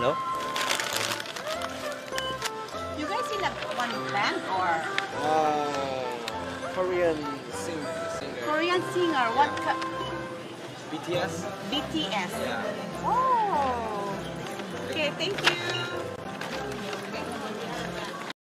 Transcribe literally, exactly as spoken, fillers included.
No? You guys in a one band or Uh, Korean sing singer. Korean singer? What ca- B T S? B T S? Yeah. Oh. Okay, thank you.